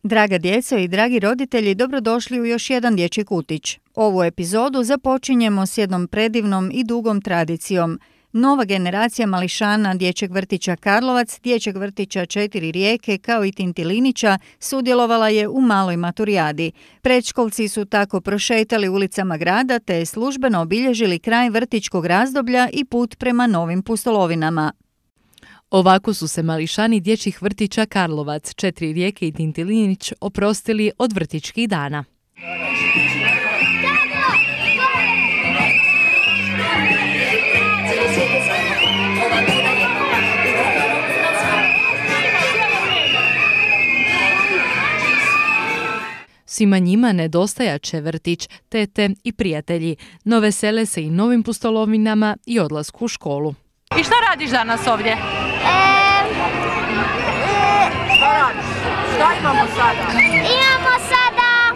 Draga djeco i dragi roditelji, dobrodošli u još jedan dječji kutić. Ovu epizodu započinjemo s jednom predivnom i dugom tradicijom. Nova generacija mališana Dječjeg vrtića Karlovac, Dječjeg vrtića 4 Rijeke kao i Tintilinića sudjelovala je u maloj maturijadi. Predškolci su tako prošetali ulicama grada te službeno obilježili kraj vrtićkog razdoblja i put prema novim pustolovinama. Ovako su se mališani Dječjih vrtića Karlovac, 4 Rijeke i Tintilinić oprostili od vrtićkih dana. Svima njima nedostajat će vrtić, tete i prijatelji, no vesele se i novim pustolovinama i odlasku u školu. I šta radiš danas ovdje? Šta radiš? Šta imamo sada? Imamo sada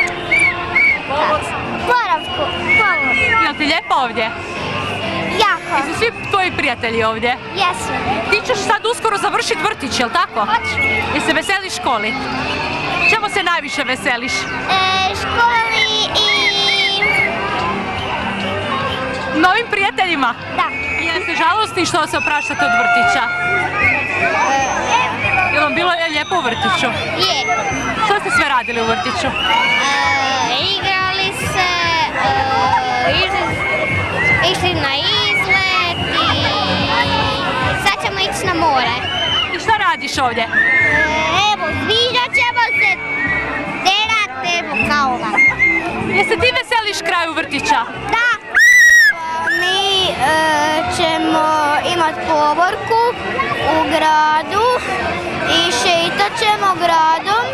boravku. Jel ti lijepo ovdje? Jako. Jesu svi tvoji prijatelji ovdje? Jesu. Ti ćeš sad uskoro završiti vrtić, jel tako? Hoću. Jel se veseliš školi? Čemu se najviše veseliš? Školi i... Novim prijateljima? Da. Jeste žalosni što se opraštate od vrtića? Je vam bilo lijepo u vrtiću? Je. Što ste sve radili u vrtiću? Igrali se, išli na izlet i sad ćemo ići na more. I šta radiš ovdje? Evo, sviđat ćemo se, derati, evo kao ovako. Jeste ti veseliš kraju vrtića? Da. Mi ćemo imati povorku u gradu i šetat ćemo gradom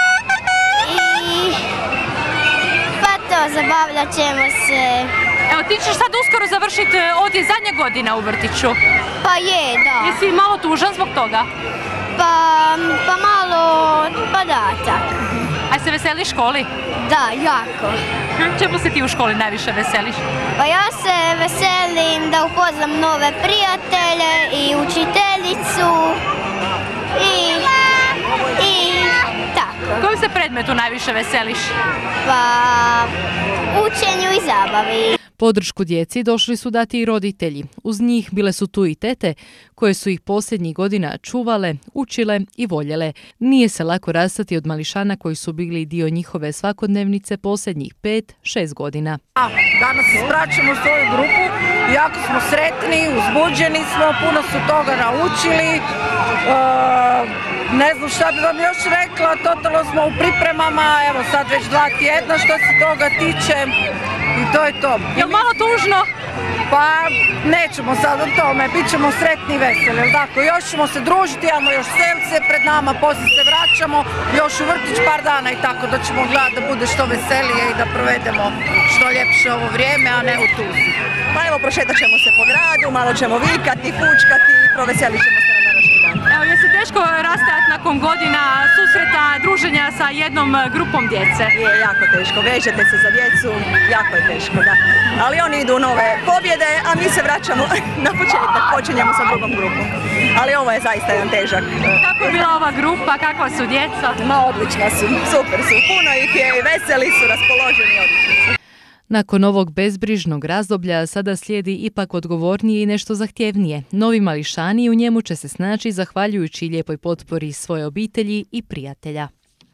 i pa to, zabavljat ćemo se. Evo, ti ćeš sad uskoro završiti ovdje zadnja godina u vrtiću. Pa je, da. Jesi malo tužan zbog toga? Pa malo, pa da, tako. A se veseliš školi? Da, jako. Čemu se ti u školi najviše veseliš? Pa ja se veselim da upoznam nove prijatelje i učiteljicu i tako. Kojem se predmetu najviše veseliš? Pa učenju i zabavi. Podršku djeci došli su dati i roditelji. Uz njih bile su tu i tete koje su ih posljednjih godina čuvale, učile i voljele. Nije se lako rastati od mališana koji su bili dio njihove svakodnevnice posljednjih 5-6 godina. Danas se spraćamo u svoju grupu, jako smo sretni, uzbuđeni smo, puno su toga naučili. Ne znam šta bi vam još rekla, totalno smo u pripremama, evo sad već 2 tjedna što se toga tiče. I to je to. Je li malo tužno? Pa nećemo sad o tome, bit ćemo sretni i veseli, jel' tako? Još ćemo se družiti, imamo još selce pred nama, poslije se vraćamo, još u vrtić par dana i tako da ćemo gledati da bude što veselije i da provedemo što ljepše ovo vrijeme, a ne u tuzi. Pa evo, prošetat ćemo se po gradu, malo ćemo vikati, fučkati i proveselit ćemo se na današnji dan. Evo, je se teško rastajati nakon godina susreta, druženja sa jednom grupom djece? Je jako teško, vežete se za djecu, jako je teško, da. Ali oni idu u nove pobjede, a mi se vraćamo na početak, počinjemo sa drugom grupom. Ali ovo je zaista jedan težak. Kako je bila ova grupa, kakva su djeca? Ma odlična su, super su, puno ih je, veseli su, raspoloženi, odlični su. Nakon ovog bezbrižnog razdoblja sada slijedi ipak odgovornije i nešto zahtjevnije. Novi mališani u njemu će se snaći zahvaljujući lijepoj potpori svoje obitelji i prijatelja.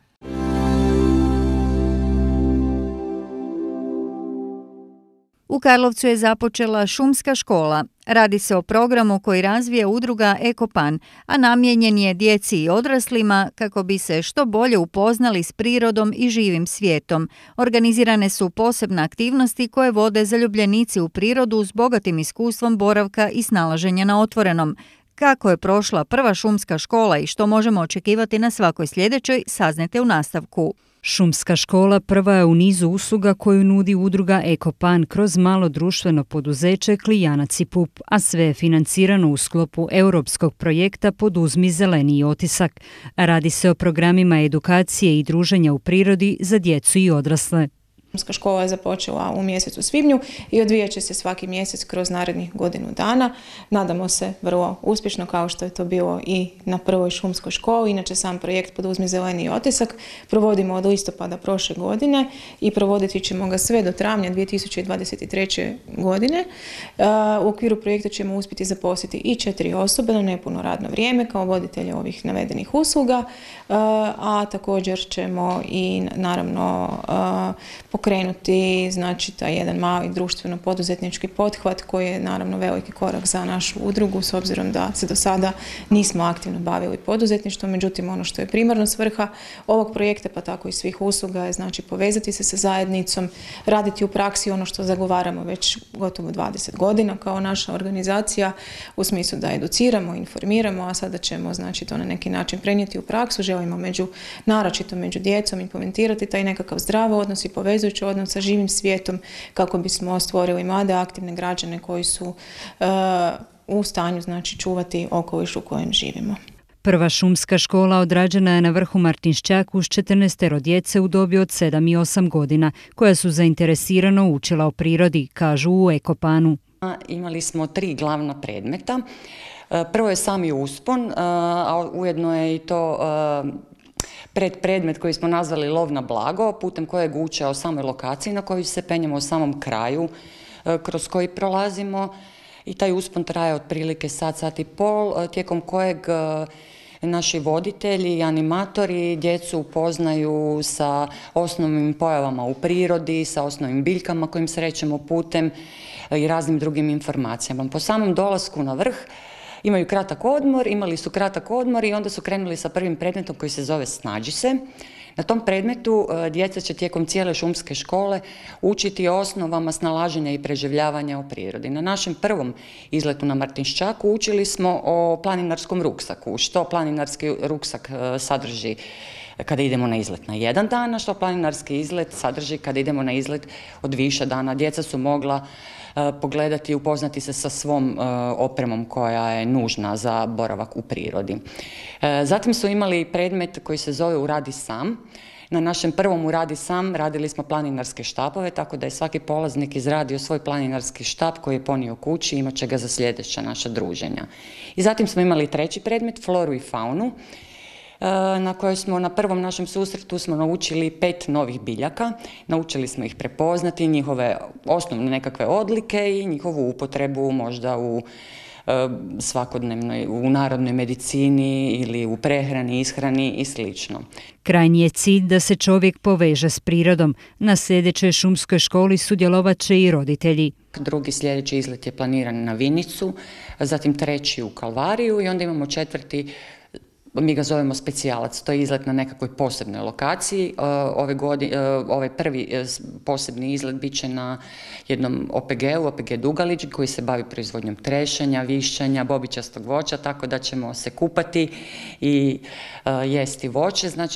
U Karlovcu je započela šumska škola. Radi se o programu koji razvija udruga Ekopan, a namijenjen je djeci i odraslima kako bi se što bolje upoznali s prirodom i živim svijetom. Organizirane su posebne aktivnosti koje vode zaljubljenici u prirodu s bogatim iskustvom boravka i snalaženja na otvorenom. Kako je prošla prva šumska škola i što možemo očekivati na svakoj sljedećoj, saznajte u nastavku. Šumska škola prva je u nizu usluga koju nudi udruga Ekopan kroz malo društveno poduzeće Klijanac i Pup, a sve je financirano u sklopu europskog projekta Poduzmi zeleniji otisak. Radi se o programima edukacije i druženja u prirodi za djecu i odrasle. Šumska škola je započela u mjesecu svibnju i odvijat će se svaki mjesec kroz narednih godinu dana. Nadamo se vrlo uspješno kao što je to bilo i na prvoj šumskoj školi. Inače sam projekt Poduzmi zeleni otisak provodimo od listopada prošle godine i provoditi ćemo ga sve do travnja 2023. godine. U okviru projekta ćemo uspjeti zaposliti i 4 osobe na nepuno radno vrijeme kao voditelje ovih navedenih usluga, a također ćemo i naravno pokrenuti znači taj jedan mali društveno poduzetnički pothvat koji je naravno veliki korak za našu udrugu s obzirom da se do sada nismo aktivno bavili poduzetništvom, međutim ono što je primarno svrha ovog projekta pa tako i svih usluga je znači povezati se sa zajednicom, raditi u praksi ono što zagovaramo već gotovo 20 godina kao naša organizacija u smislu da educiramo, informiramo, a sada ćemo znači to na neki način prenijeti u praksu, želimo naročito među djecom implementirati taj nekakav zdrav odnos i povezujući odnos sa živim svijetom kako bismo stvorili mlade aktivne građane koji su u stanju znači čuvati okoliš u kojem živimo. Prva šumska škola odrađena je na vrhu Martinšćaku s 14 djece u dobi od 7 i 8 godina, koja su zainteresirano učila o prirodi, kažu u Ekopanu. Imali smo 3 glavna predmeta. Prvo je sami uspon, a ujedno je i to predmet koji smo nazvali lov na blago, putem kojeg uče o samoj lokaciji na koju se penjemo, o samom kraju kroz koji prolazimo. I taj uspon traje otprilike sat i pol, tijekom kojeg naši voditelji i animatori djecu upoznaju sa osnovnim pojavama u prirodi, sa osnovnim biljkama kojim srećemo putem i raznim drugim informacijama. Po samom dolasku na vrh imali su kratak odmor i onda su krenuli sa prvim predmetom koji se zove Snađi se. Na tom predmetu djeca će tijekom cijele šumske škole učiti o osnovama snalaženja i preživljavanja u prirodi. Na našem prvom izletu na Martinšćaku učili smo o planinarskom ruksaku, što planinarski ruksak sadrži kada idemo na izlet na 1 dan, a što planinarski izlet sadrži kada idemo na izlet od više dana. Djeca su mogla pogledati i upoznati se sa svom opremom koja je nužna za boravak u prirodi. Zatim su imali predmet koji se zove Uradi sam. Na našem prvom Uradi sam radili smo planinarske štapove, tako da je svaki polaznik izradio svoj planinarski štap koji je ponio kući i imat će ga za sljedeća naša druženja. I zatim smo imali 3. predmet, Floru i faunu, na kojoj smo na prvom našem susretu smo naučili 5 novih biljaka. Naučili smo ih prepoznati, njihove osnovne nekakve odlike i njihovu upotrebu možda u svakodnevnoj, u narodnoj medicini ili u prehrani, ishrani i sl. Krajnji je cilj da se čovjek poveže s prirodom. Na sljedećoj šumskoj školi sudjelovat će i roditelji. Drugi sljedeći izlet je planiran na Vinicu, zatim 3. u Kalvariju i onda imamo 4. mi ga zovemo specijalac, to je izlet na nekakvoj posebnoj lokaciji. Ovaj prvi posebni izlet bit će na jednom OPG-u, OPG Dugalić, koji se bavi proizvodnjom trešanja, višanja, bobičastog voća, tako da ćemo se kupati i jesti voće. Znači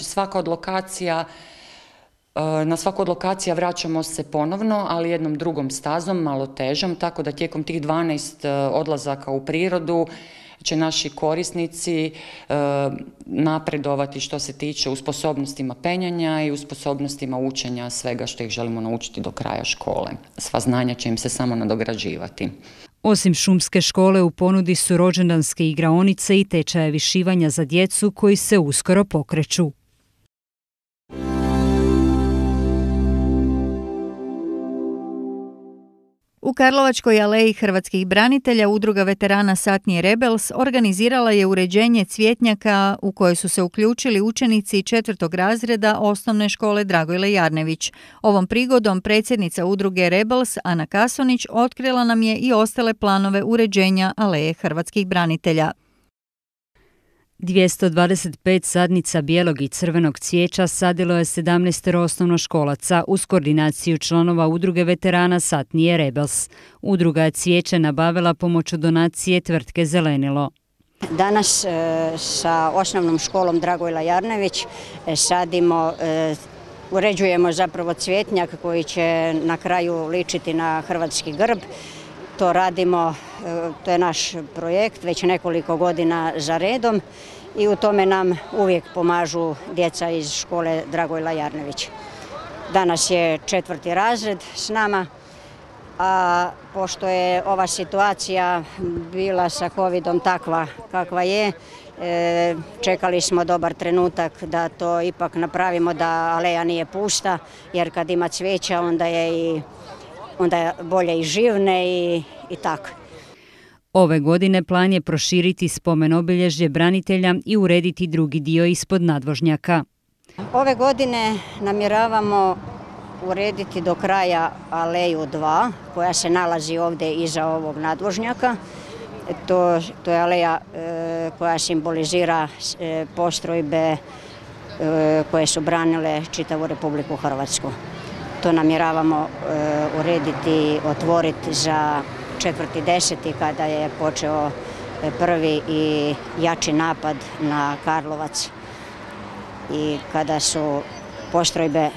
na svaku od lokacija vraćamo se ponovno, ali jednom drugom stazom, malo težom, tako da tijekom tih 12 odlazaka u prirodu će naši korisnici napredovati što se tiče u sposobnostima penjanja i u sposobnostima učenja svega što ih želimo naučiti do kraja škole. Sva znanja će im se samo nadograđivati. Osim šumske škole u ponudi su rođendanske igraonice i tečajevi šivanja za djecu koji se uskoro pokreću. U Karlovačkoj aleji hrvatskih branitelja Udruga veterana Satnije Rebels organizirala je uređenje cvjetnjaka u koje su se uključili učenici 4. razreda osnovne škole Dragojle Jarnević. Ovom prigodom predsjednica udruge Rebels Ana Kasonić otkrila nam je i ostale planove uređenja aleje hrvatskih branitelja. 225 sadnica bijelog i crvenog cvijeća sadilo je 17 osnovnoškolaca uz koordinaciju članova Udruge veterana Satnije Rebels. Udruga je cvijeće nabavila pomoću donacije tvrtke Zelenilo. Danas sa osnovnom školom Dragojla Jarnević uređujemo zapravo cvjetnjak koji će na kraju ličiti na hrvatski grb. To radimo, to je naš projekt već nekoliko godina za redom i u tome nam uvijek pomažu djeca iz škole Dragojla Jarnević. Danas je 4. razred s nama, a pošto je ova situacija bila sa covidom takva kakva je, čekali smo dobar trenutak da to ipak napravimo, da aleja nije pusta, jer kad ima cvijeća onda je bolje i živne i tako. Ove godine plan je proširiti spomen obilježje branitelja i urediti drugi dio ispod nadvožnjaka. Ove godine namjeravamo urediti do kraja aleju 2 koja se nalazi ovdje iza ovog nadvožnjaka. To je aleja koja simbolizira postrojbe koje su branile čitavu Republiku Hrvatsku. To namjeravamo urediti, otvoriti za 4.10. kada je počeo prvi i jači napad na Karlovac i kada su postrojbe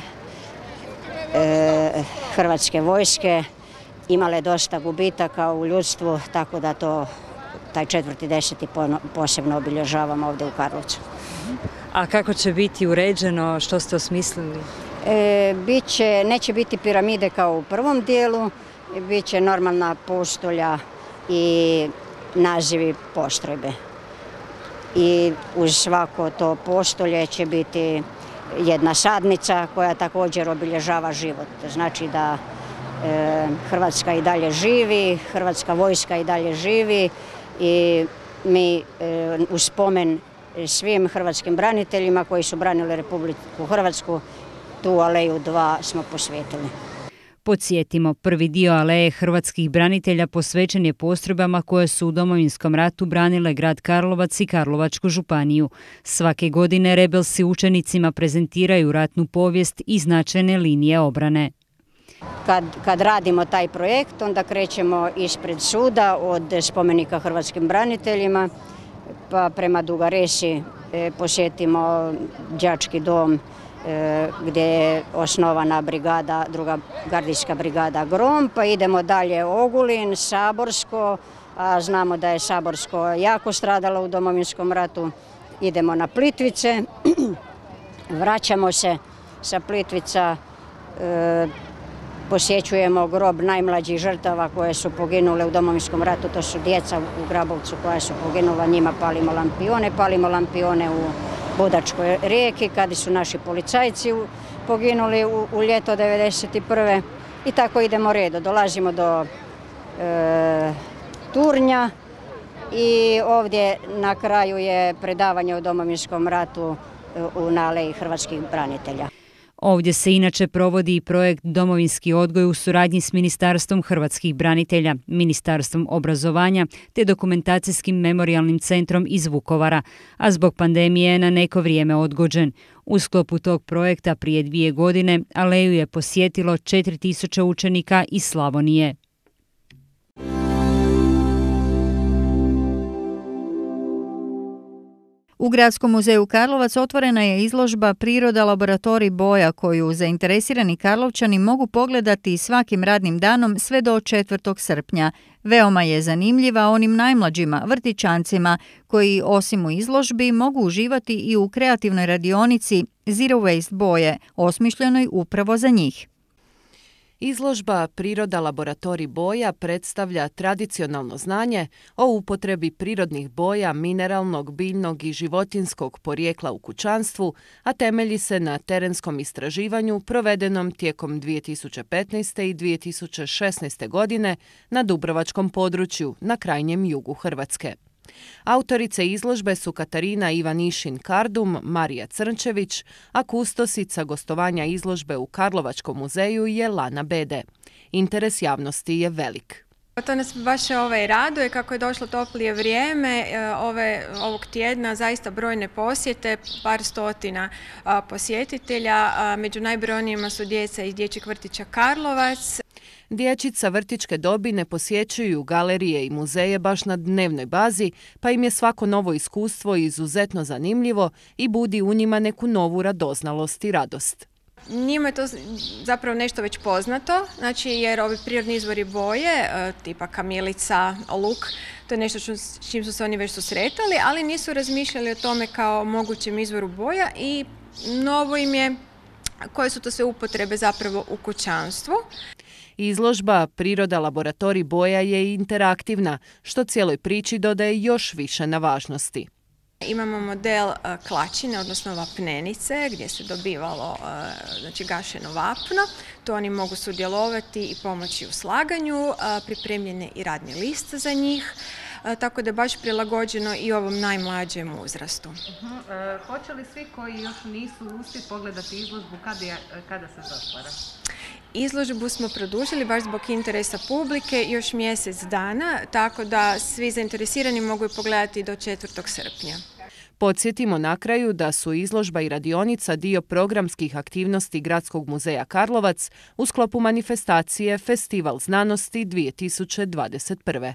Hrvatske vojske imale dosta gubitaka u ljudstvu, tako da taj 4.10. posebno obilježavamo ovdje u Karlovcu. A kako će biti uređeno, što ste osmislili? Neće biti piramide kao u prvom dijelu, bit će normalna postolja i nazivi postrojbe. I uz svako to postolje će biti jedna sadnica koja također obilježava život. Znači da Hrvatska i dalje živi, Hrvatska vojska i dalje živi i mi u spomen svim hrvatskim braniteljima koji su branili Republiku Hrvatsku tu aleju 2 smo posvetili. Podsjetimo, prvi dio aleje hrvatskih branitelja posvećen je postrojbama koje su u Domovinskom ratu branile grad Karlovac i Karlovačku županiju. Svake godine rebelsi učenicima prezentiraju ratnu povijest i značajne linije obrane. Kad radimo taj projekt, onda krećemo ispred suda od spomenika hrvatskim braniteljima, pa prema Duga Resi posjetimo đački dom gdje je osnovana brigada, druga gardijska brigada Grom, pa idemo dalje Ogulin, Saborsko, a znamo da je Saborsko jako stradalo u Domovinskom ratu. Idemo na Plitvice, vraćamo se sa Plitvica, posjećujemo grob najmlađih žrtava koje su poginule u Domovinskom ratu, to su djeca u Grabovcu koja su poginula, njima palimo lampione u Budačkoj rijeki, kada su naši policajci poginuli u ljeto 1991. I tako idemo redom. Dolazimo do Turnja i ovdje na kraju je predavanje o Domovinskom ratu na aleji hrvatskih branitelja. Ovdje se inače provodi i projekt Domovinski odgoj u suradnji s Ministarstvom hrvatskih branitelja, Ministarstvom obrazovanja te Dokumentacijskim memorijalnim centrom iz Vukovara, a zbog pandemije je na neko vrijeme odgođen. U sklopu tog projekta prije 2 godine aleju je posjetilo 4000 učenika iz Slavonije. U Gradskom muzeju Karlovac otvorena je izložba Priroda laboratorij boja koju zainteresirani Karlovčani mogu pogledati svakim radnim danom sve do 4. srpnja. Veoma je zanimljiva onim najmlađima, vrtićancima, koji osim u izložbi mogu uživati i u kreativnoj radionici Zero Waste boje, osmišljenoj upravo za njih. Izložba Priroda laboratorij boja predstavlja tradicionalno znanje o upotrebi prirodnih boja, mineralnog, biljnog i životinjskog porijekla u kućanstvu, a temelji se na terenskom istraživanju provedenom tijekom 2015. i 2016. godine na Dubrovačkom području na krajnjem jugu Hrvatske. Autorice izložbe su Katarina Ivanišin-Kardum, Marija Crnčević, a kustosica gostovanja izložbe u Karlovačkom muzeju je Lana Bede. Interes javnosti je velik. To nas baš raduje kako je došlo toplije vrijeme, ovog tjedna zaista brojne posjete, par stotina posjetitelja, među najbrojnijima su djeca iz dječjeg vrtića Karlovac. Dječica vrtićke dobi ne posjećuju galerije i muzeje baš na dnevnoj bazi, pa im je svako novo iskustvo izuzetno zanimljivo i budi u njima neku novu radoznalost i radost. Njima je to zapravo nešto već poznato, znači jer ovi prirodni izvori boje, tipa kamilica, luk, to je nešto s čim su se oni već susretali, ali nisu razmišljali o tome kao mogućem izvoru boja i novo im je koje su to sve upotrebe zapravo u kućanstvu. Izložba Priroda laboratorij boja je interaktivna, što cijeloj priči dodaje još više na važnosti. Imamo model klačine, odnosno vapnenice, gdje se dobivalo gašeno vapno. To oni mogu sudjelovati i pomoći u slaganju, pripremljen je i radni list za njih, tako da je baš prilagođeno i ovom najmlađem uzrastu. Hoće li svi koji još nisu uspjeli pogledati izložbu kada se zatvara? Izložbu smo produžili baš zbog interesa publike još mjesec dana, tako da svi zainteresirani mogu je pogledati do 4. srpnja. Podsjetimo na kraju da su izložba i radionica dio programskih aktivnosti Gradskog muzeja Karlovac u sklopu manifestacije Festival znanosti 2021.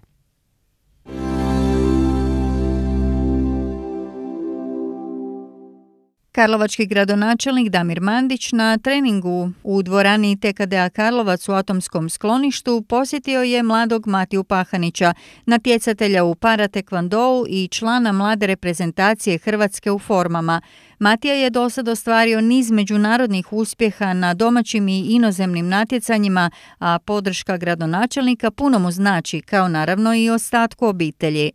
Karlovački gradonačelnik Damir Mandić na treningu u dvorani TKDA Karlovac u Atomskom skloništu posjetio je mladog Matiju Pahanića, natjecatelja u paratekvondou i člana mlade reprezentacije Hrvatske u formama. Matija je dosad ostvario niz međunarodnih uspjeha na domaćim i inozemnim natjecanjima, a podrška gradonačelnika puno mu znači, kao naravno i ostatku obitelji.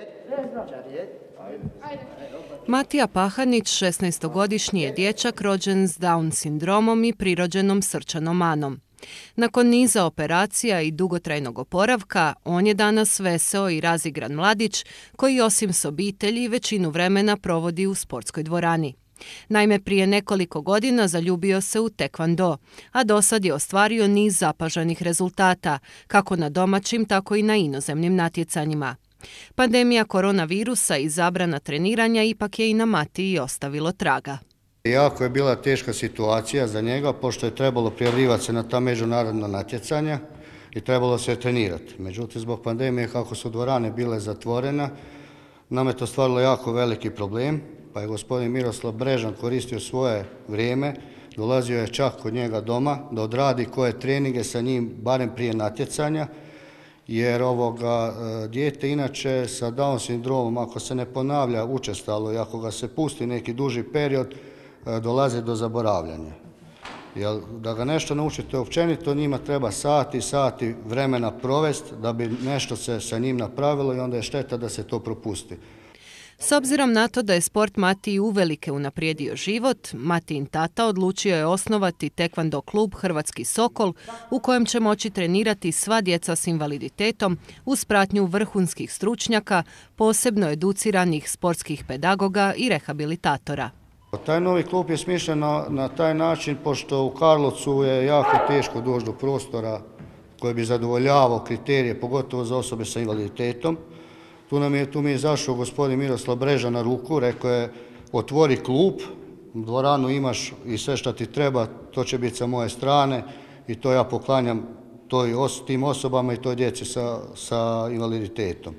Matija Pahanić, 16-godišnji je dječak rođen s Down sindromom i prirođenom srčanom manom. Nakon niza operacija i dugotrajnog oporavka, on je danas veseo i razigran mladić koji osim s obitelji većinu vremena provodi u sportskoj dvorani. Naime, prije nekoliko godina zaljubio se u tekvando, a dosad je ostvario niz zapaženih rezultata, kako na domaćim, tako i na inozemnim natjecanjima. Pandemija koronavirusa i zabrana treniranja ipak je i na Matiji ostavilo traga. Jako je bila teška situacija za njega, pošto je trebalo prijavljivati se na ta međunarodna natjecanja i trebalo se trenirati. Međutim, zbog pandemije, kako su dvorane bile zatvorene, nam je to stvarilo jako veliki problem, pa je gospodin Miroslav Brežan koristio svoje vrijeme, dolazio je čak kod njega doma da odradi koje treninge sa njim, barem prije natjecanja, jer dijete inače sa Down sindromom, ako se ne ponavlja učestalo i ako ga se pusti neki duži period, dolazi do zaboravljanja. Jer da ga nešto naučite općenito, njima treba sati vremena provesti da bi nešto se sa njim napravilo i onda je šteta da se to propusti. S obzirom na to da je sport Matiji uvelike unaprijedio život, Matijin tata odlučio je osnovati tekvando klub Hrvatski Sokol u kojem će moći trenirati sva djeca s invaliditetom uz pratnju vrhunskih stručnjaka, posebno educiranih sportskih pedagoga i rehabilitatora. Taj novi klub je smišljen na taj način, pošto u Karlovcu je jako teško doći do prostora koji bi zadovoljavao kriterije, pogotovo za osobe sa invaliditetom. Tu mi je izašao gospodin Miroslav Brežan na ruku, rekao je otvori klub, dvoranu imaš i sve što ti treba, to će biti sa moje strane i to ja poklanjam tim osobama i toj djeci sa invaliditetom.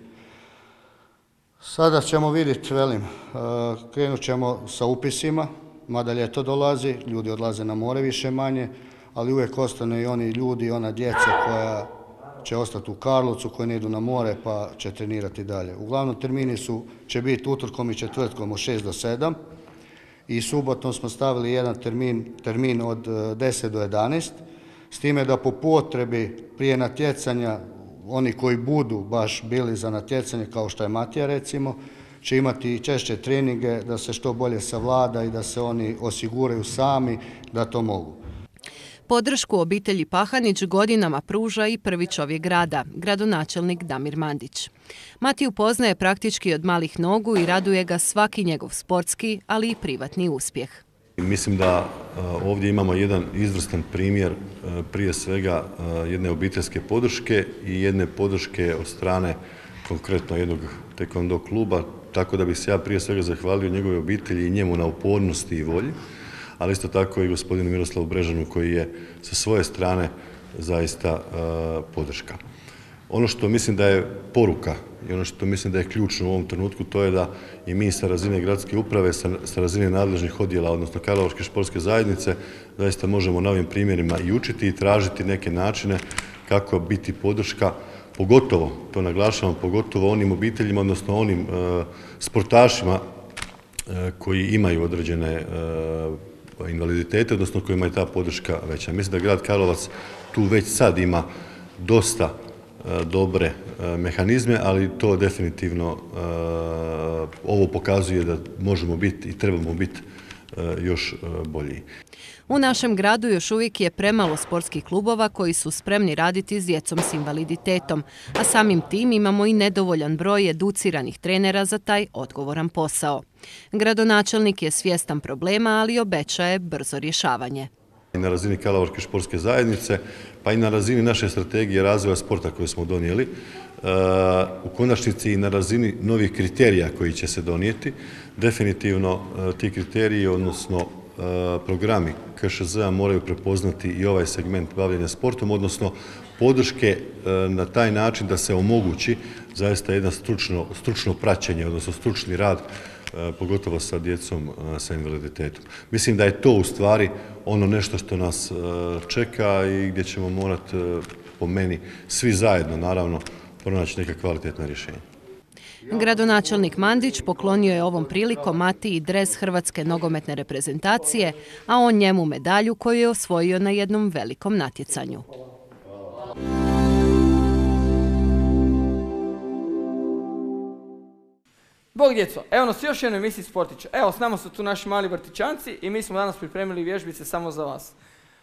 Sada ćemo vidjeti, krenut ćemo sa upisima, mada ljeto dolazi, ljudi odlaze na more više manje, ali uvijek ostane i oni ljudi i ona djeca koja će ostati u Karlovcu, koji ne idu na more pa će trenirati dalje. Uglavnom termini će biti utorkom i četvrtkom od 6 do 7 i subotom smo stavili jedan termin od 10 do 11, s time da po potrebi prije natjecanja oni koji budu baš bili za natjecanje, kao što je Matija recimo, će imati češće treninge da se što bolje savlada i da se oni osiguraju sami da to mogu. Podršku obitelji Pahanić godinama pruža i prvi čovjek grada, gradonačelnik Damir Mandić. Matiju poznaje praktički od malih nogu i raduje ga svaki njegov sportski, ali i privatni uspjeh. Mislim da ovdje imamo jedan izvrstan primjer prije svega jedne obiteljske podrške i jedne podrške od strane konkretno jednog tekvando kluba, tako da bih se ja prije svega zahvalio njegove obitelji i njemu na upornosti i volji, ali isto tako i gospodinu Miroslavu Brežanu koji je sa svoje strane zaista podrška. Ono što mislim da je poruka i ono što mislim da je ključno u ovom trenutku, to je da i mi sa razine gradske uprave, sa razine nadležnih odjela, odnosno Karlovačke športske zajednice, zaista možemo na ovim primjerima i učiti i tražiti neke načine kako biti podrška, pogotovo, to naglašavam, pogotovo onim obiteljima, odnosno onim sportašima koji imaju invaliditete, odnosno kojima je ta podrška veća. Mislim da grad Karlovac tu već sad ima dosta dobre mehanizme, ali to definitivno ovo pokazuje da možemo biti i trebamo biti još bolji. U našem gradu još uvijek je premalo sportskih klubova koji su spremni raditi s djecom s invaliditetom, a samim tim imamo i nedovoljan broj educiranih trenera za taj odgovoran posao. Gradonačelnik je svjestan problema, ali obećaje brzo rješavanje. I na razini Karlovačke športske zajednice, pa i na razini naše strategije razvoja sporta koju smo donijeli, u konačnici i na razini novih kriterija koji će se donijeti, definitivno ti kriteriji, odnosno programi KŠZ-a moraju prepoznati i ovaj segment bavljenja sportom, odnosno podrške na taj način da se omogući zaista jedno stručno praćenje, odnosno stručni rad, pogotovo sa djecom sa invaliditetom. Mislim da je to u stvari ono nešto što nas čeka i gdje ćemo morati, po meni, svi zajedno, naravno, pronaći neka kvalitetna rješenja. Gradonačelnik Mandić poklonio je ovom prilikom Matiji dres Hrvatske nogometne reprezentacije, a on njemu medalju koju je osvojio na jednom velikom natjecanju. Bog djeco, evo nas još jednoj emisiji Sportića. Evo, s nama su tu naši mali vrtićanci i mi smo danas pripremili vježbice samo za vas.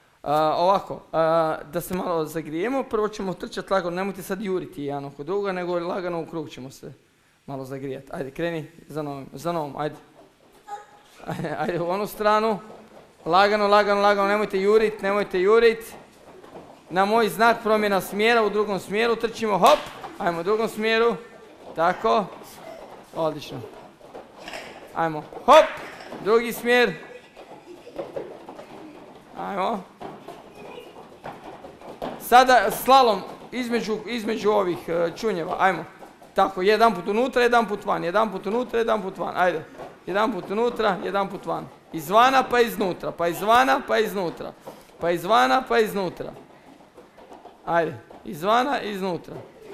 Da se malo zagrijemo, prvo ćemo trčati lagano, nemojte sad juriti jedan oko druga, nego lagano u krug ćemo se malo zagrijati. Ajde, kreni za novom, ajde. Ajde u onu stranu, lagano, nemojte jurit. Na moj znak promjena smjera, u drugom smjeru trčimo, hop, ajmo u drugom smjeru, tako, odlično. Ajmo, hop, drugi smjer, ajmo. Sada slalom između ovih čunjeva, ajmo. Tako, jedan put unutra, jedan put van, ajde. Jedan put unutra, jedan put van. Izvana pa iznutra, pa izvana pa iznutra. Pa izvana pa iznutra. Ajde, izvana i iznutra.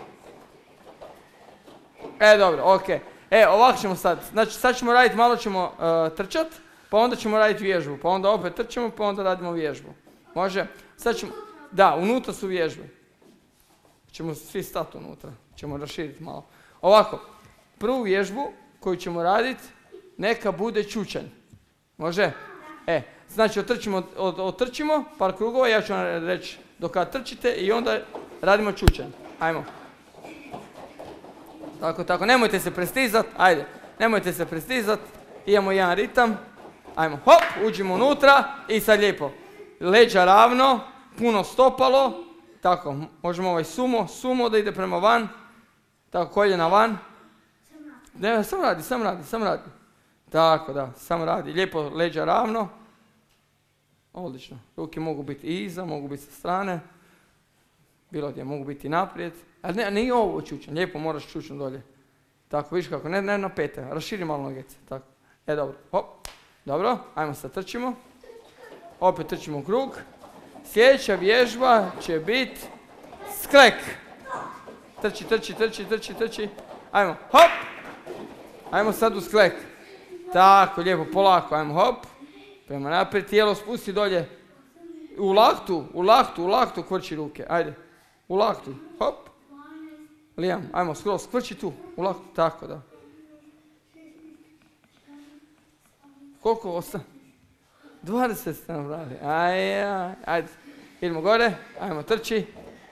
Dobro, okej. Ovako ćemo sad. Znači, sad ćemo raditi, malo ćemo trčat, pa onda ćemo raditi vježbu. Pa onda opet trčemo, pa onda radimo vježbu. Može? Sad ćemo, da, unutra su vježbe. Ćemo svi stati unutra. Ćemo raširiti malo. Ovako, prvu vježbu koju ćemo raditi, neka bude čučanj. Može? Znači, otrčimo par krugova, ja ću vam reći do kad trčite i onda radimo čučanj. Ajmo. Tako, nemojte se prestizat, ajde. Nemojte se prestizat, imamo jedan ritam. Ajmo, hop, uđimo unutra i sad lijepo. Leđa ravno, puno stopalo. Tako, možemo ovaj sumo da ide prema van. Tako, koljena van. Ne, sam radi. Tako, da, sam radi. Lijepo, leđa ravno. Odlično. Ruke mogu biti iza, mogu biti sa strane. Bilo gdje, mogu biti naprijed. Ali nije ovo čučan, lijepo moraš čučan dolje. Tako, vidiš kako, ne na pete, raširi malo nogece. Tako, dobro, hop. Dobro, ajmo sad trčimo. Opet trčimo u krug. Sljedeća vježba će biti sklek. Trči. Ajmo, hop. Ajmo sad u sklek. Tako, lijepo, polako, ajmo, hop. Prema naprijed, tijelo spusti dolje. U laktu, kvrči ruke, ajde. U laktu, hop. Lijam, ajmo, skroz, kvrči tu, u laktu, tako da. Koliko ostane? 20 ste nabrali, ajde. Idemo gore, ajmo, trči.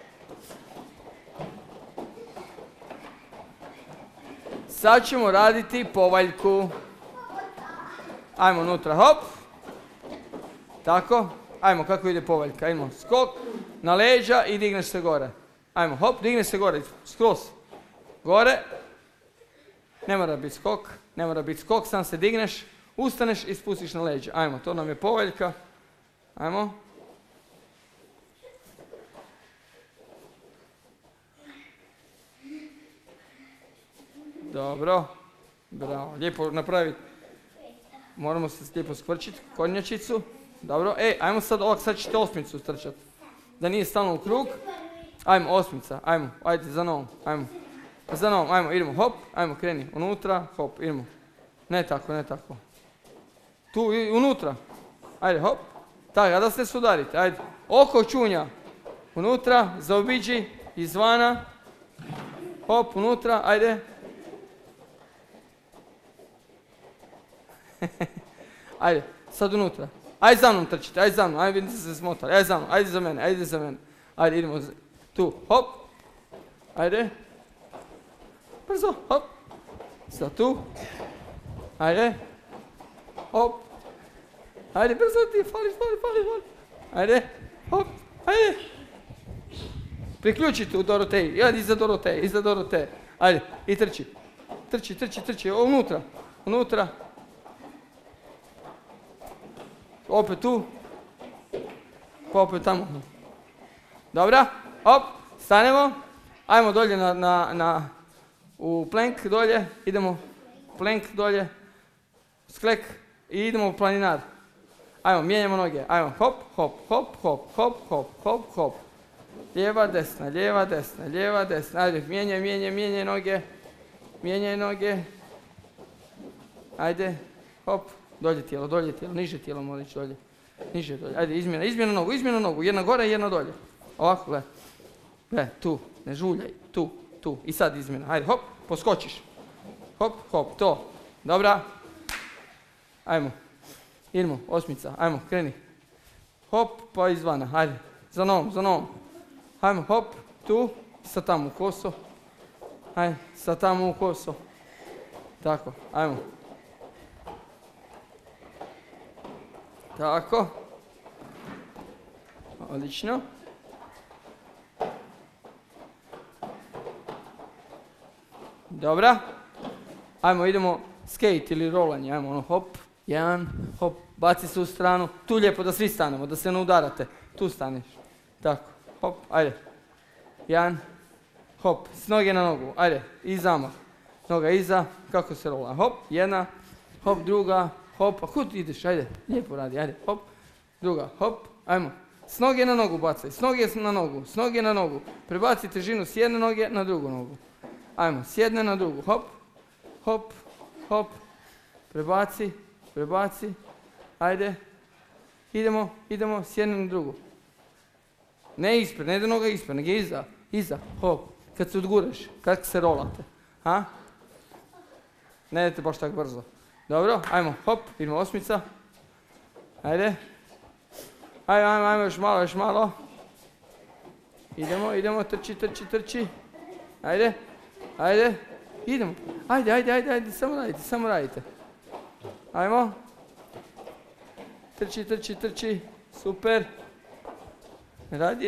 Sad ćemo raditi povaljku. Ajmo unutra, hop. Tako, ajmo, kako ide povaljka, idemo, skok na leđa i digneš se gore. Ajmo, hop, digneš se gore, skroz. Gore. Ne mora biti skok, sam se digneš, ustaneš i spustiš na leđa. Ajmo, to nam je povaljka. Ajmo. Dobro. Bravo, lijepo napraviti. Moramo se lijepo skvrčiti, kornjačicu. Dobro, ajmo sad ovak, sad ćete osmicu trčati. Da nije stalno u krug. Ajmo, osmica, ajde za novom, ajmo, idemo, hop, ajmo, kreni, unutra, hop, idemo. Ne tako. Tu, unutra. Ajde, hop. Tako, da se sudarite, ajde. Oko čunja. Unutra, zaobiđi, izvana. Hop, unutra, ajde. Ajde, sad unutra. Ajde za mnom trčite, ajde za mnom, ajde vidite se smotali, ajde za mnom, ajde za mene, ajde za mene. Ajde, idemo tu, hop. Ajde. Brzo, hop. Sad tu. Ajde. Hop. Ajde, brzo ti, fali. Ajde, hop, ajde. Priključi tu Doroteji, ja iza Doroteje. Ajde, i trči. Trči, unutra. Opet tu. Pa opet tamo. Dobra, hop, stanemo. Ajmo dolje u plank dolje, idemo plank dolje, sklek i idemo u planinar. Ajmo, mijenjamo noge, ajmo, hop. Lijeva, desna, ajde, mijenjaj noge. Ajde, hop, dolje tijelo, niže tijelo mora ići dolje. Ajde, izmjena nogu, jedna gore, jedna dolje. Ovako, gledaj, tu, ne žuljaj, tu. I sad izmjena, ajde, hop, poskočiš. Hop, to, dobra. Ajmo, idemo, osmica, ajmo, kreni. Hop, pa izvana, ajde, za novom. Ajmo, hop, tu, sad tamo u koso. Ajde, sad tamo u koso. Tako, ajmo. Tako. Odlično. Dobra. Ajmo, idemo skate ili rolanje. Ajmo, hop, jedan, hop, baci se u stranu. Tu lijepo da svi stanemo, da se ne udarate. Tu staneš. Tako, hop, ajde. Jedan, hop, s noge na nogu. Ajde, i zamah. Noga iza, kako se rola. Hop, jedna, hop, druga, hop. A kud ideš? Ajde, lijepo radi, ajde, hop. Druga, hop, ajmo. S noge na nogu bacaj, s noge na nogu. Prebaci težinu s jedne noge na drugu nogu. Ajmo, s jedne na drugu, hop. Prebaci. Ajde. Idemo, s jedne na drugu. Ne ispred, ne ide noga ispred, nego iza, hop. Kad se odguraš, kad se rolate. Ne idete baš tako brzo. Dobro, ajmo, hop, idemo osmica. Ajde. Ajmo, još malo. Idemo, trči. Ajde. Idemo. Ajde, samo radite. Ajmo. Trči. Super. Radi.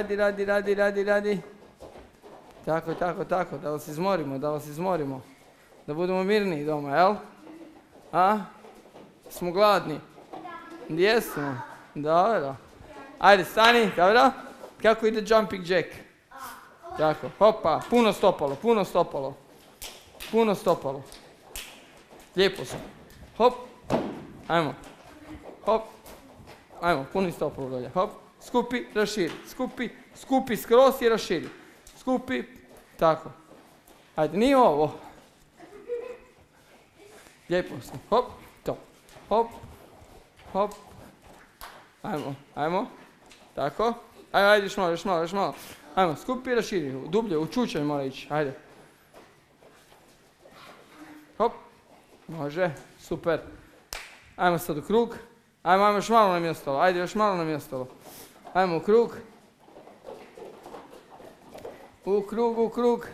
Tako. Da vas izmorimo. Da budemo mirni doma, jel? Smo gladni? Gdje smo? Dobro. Ajde, stani, dobro? Kako ide jumping jack? Tako, hopa, puno stopalo. Lijepo sam. Hop, ajmo. Hop, ajmo, puni stopalo dolje. Hop, skupi, raširi. Skupi skroz i raširi. Skupi, tako. Ajde, nije ovo. Lijepo sam. Hop, to. Hop. Ajmo. Tako. Ajde, još malo. Ajmo, skupi, raširi. Dublje, u čučaj mora ići. Ajde. Hop. Može. Super. Ajmo sad u krug. Ajmo, još malo nam je ostalo. Ajde, još malo nam je ostalo. Ajmo u krug. U krug.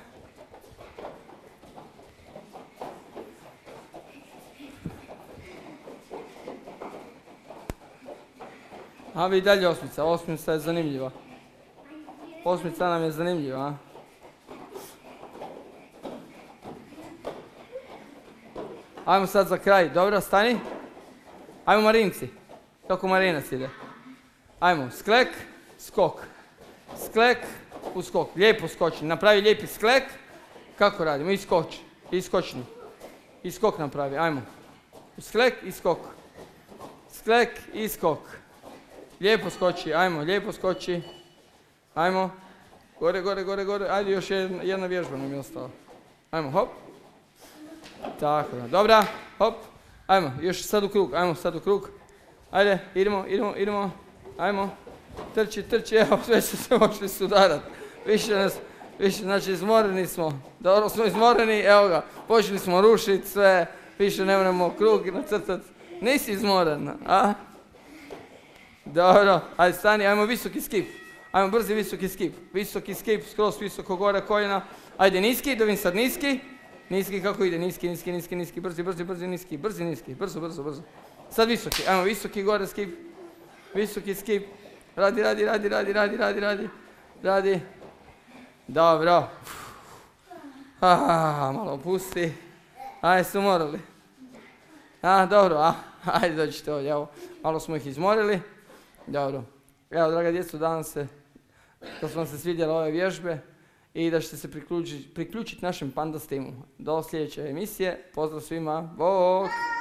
A vi dalje osmica. Osmica je zanimljiva. Osmica nam je zanimljiva, a? Ajmo sad za kraj. Dobro, stani. Ajmo Marinci. Kako Marinac ide. Ajmo, sklek, skok. Sklek, u skok. Lijepo skoči. Napravi lijepi sklek. Kako radimo? Iskočni. I skok napravi. Ajmo. Sklek i skok. Sklek i skok. Lijepo skoči. Ajmo, lijepo skoči. Ajmo. Gore. Ajde, još jedna vježba nam je ostala. Ajmo, hop. Tako da. Dobra, hop. Ajmo, još sad u krug. Ajde, idemo. Ajmo. Trči, evo, sve su se moželi sudarat. Više, znači izmoreni smo. Dobro smo izmoreni, evo ga. Počeli smo rušiti sve, više ne moramo krug nacrtati. Nisi izmoren, a? Dobro, ajde stani, ajmo visoki skip. Ajmo brzi visoki skip. Visoki skip, skroz visoko gore koljena. Ajde niski, dovim sad niski. Niski kako ide, niski, brzi, niski, brzo. Sad visoki, ajmo visoki gore skip. Visoki skip. Radi. Dobro. Malo pusti. Ajde, su morali. Dobro, ajde dođite ovdje, evo. Malo smo ih izmorili. Dobro. Evo, draga djeco, danas se, da su vam se svidjele ove vježbe i da ćete se priključiti našem Pandas timu. Do sljedeće emisije. Pozdrav svima. Bog!